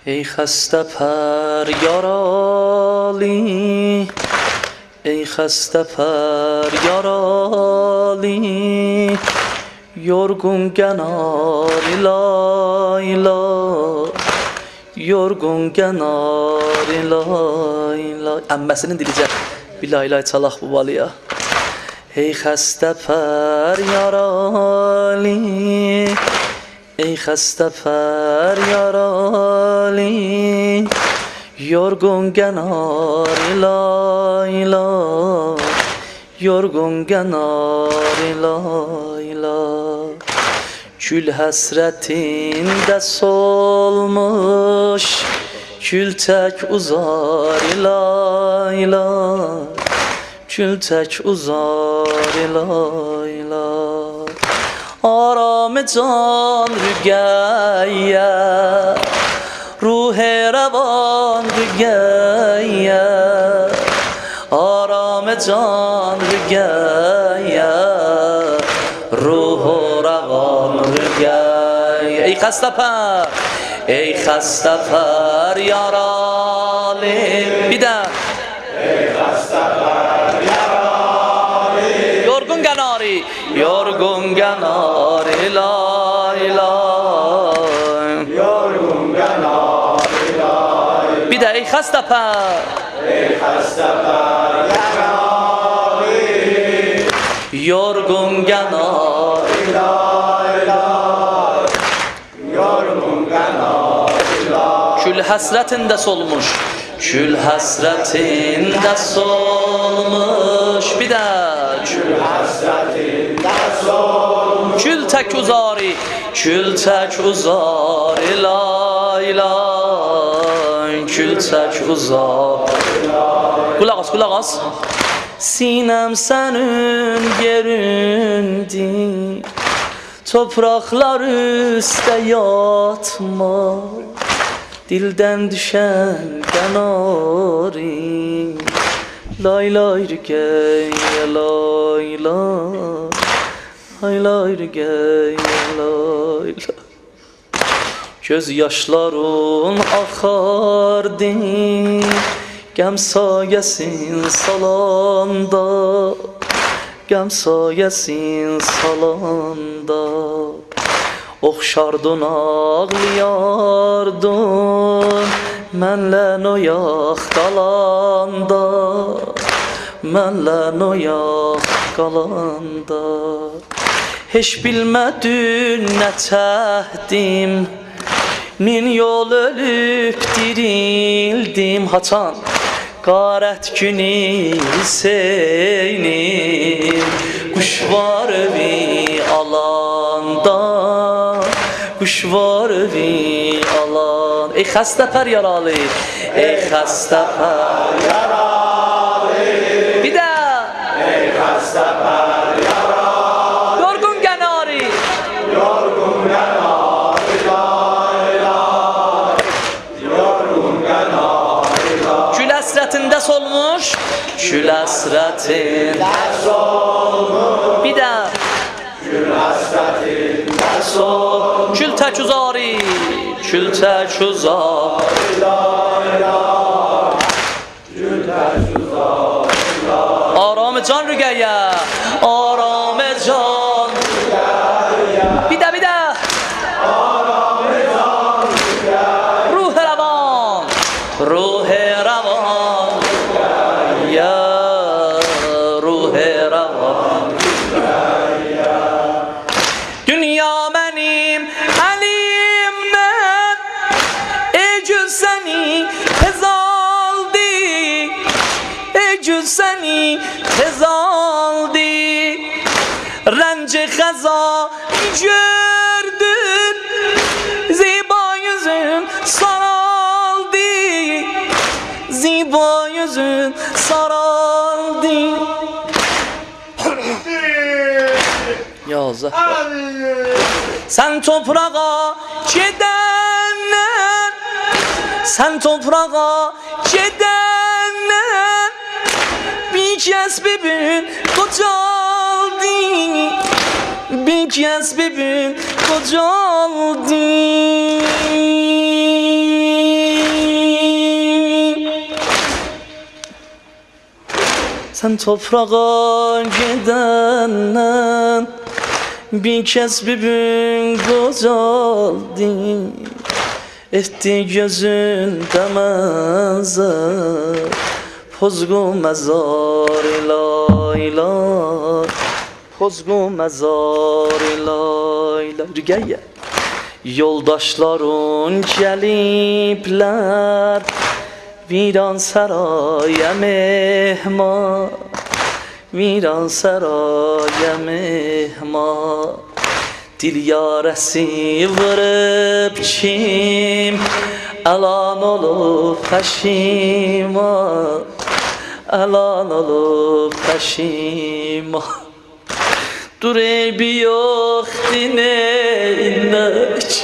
ای خسته پر یارالی ای خسته پر yaralı yorgun genari la ila yorgun genari la ila emmesinin dilice bir la ilahe çalaq bu balıya ey xəstə pər yaralı ey xəstə pər yaralı yorgun genari la ila yorgun genari la ila kül həsrətində solmuş kül tək uzar ila ila kül tək uzar ila ila aram can rügəyə ruh revan rügəyə aram can rügəyə ruh revan rügəyə ey xəstə pər yaralı bir də ey xəstə pər yaralı yorgun genari la ila yorgun genari la bir də ey xəstə pər yaralı yorgun genari la ila yorgun genari la kül həsrətində solmuş kül həsrətində solmuş bir də kül həsrətində solmuş kül tək uzari la ila kül tək uzari qulaq as sinem senin yerindir topraklar üstə yatma dilden düşen kenari lay lay rügey lay lay lay lay rügey lay lay göz yaşların akardı gəm sayəsin salanda gəm sayəsin salanda oxşardın ağlayardın mənlə noyaq qalanda mənlə noyaq qalanda heç bilmədin nə çəkdim min yol ölüb dirildim haçan qarət günü seynim quş var evi alanda kuş var evi alan ey xəstə pər yaralı ey xəstə pər yaralı bir də ey xəstə pər yaralı yorgun genari la ila yorgun genari la kül həsrətində solmuş kül həsrətində solmuş bir də kül həsrətində solmuş kül tək uzari kül tək uzari la ila kül tək uzari la aram can rügəyə aram can rügəyə bir də aram can rügəyə ruh revan rügəyə ruh revan rügəyə dünya mənim əlimdən ey gül səni tez aldı ey gül səni tez aldı rənci xəza gördün ziba yüzün saraldı ziba yüzün saraldı ya Zəhra sen toprağa gedəndən sen toprağa gedəndən bir kəs bibin qocaldı bir kəs bibin qocaldı Sen toprağa gidenden bir kez bir gün gocaldın. Etti gözünde mezar, pozgu mezar ilayla, pozgu mezar ilayla. Rügeye. Yoldaşların gelipler, viran saraya mehman, viran saraya mehman. Dil yaresi vırıp kim alan olup peşiman, alan olup peşiman. Dur eybi yok dinleyinek,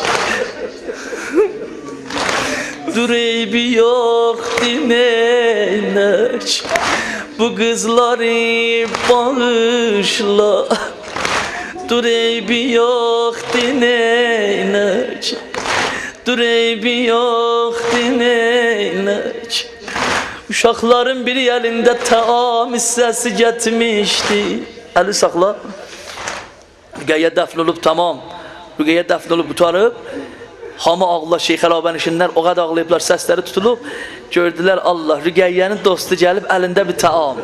dur eybi yok dinleyinek. Bu kızları bağışla, dur eybi yok dinleyinek, dur eybi yok dinleyinek. Uşaqların biri elinde taam hissesi getmişti. Eli sakla. Rüqeyyə dəfn olub tamam. Rüqeyyə dəfn olub qutarıb. Hamı ağla Şeyx Əlabənin işindən o qədər ağlayıblar, səsləri tutulub. Gördülər Allah, Rüqeyyənin dostu gəlib əlində bir taam.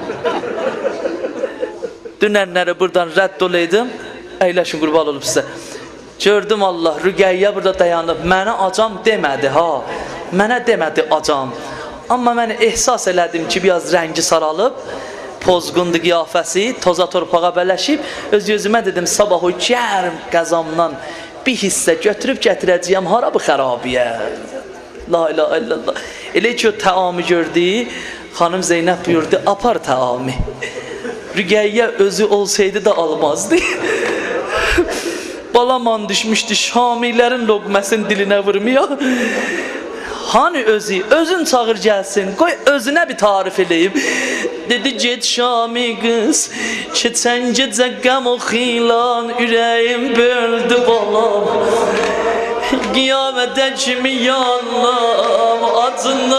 Dünənləri buradan rədd olaydım. Əyləşin qurban olub sizə. Gördüm Allah, Rüqeyyə burada dayanıb. Mənə acam demədi ha. Mənə demədi acam. Amma mən ehsas elədim ki, biraz rəngi saralıb. Pozğundu qiyafəsi, toza torpağa bələşib. Öz gözümə dedim, sabah o gərm qəzamdan bir hissə götürüb gətirəcəyəm, hara bu xərabiyə? La ilahe illallah. Elə ki o təamı gördü, xanım Zeynəb buyurdu, apar təamı. Rüqeyyə özü olsaydı da almazdı. Balaman düşmüşdü, Şamilərin loqməsini dilinə vurmuyor. Hani özün çağır gəlsin, qoy özünə bir tarif eləyib. Dedi, get Şami qız, keçən gecə qəm o xilan, ürəyim böldü balam. Qiyamətə kimi yanlam, acından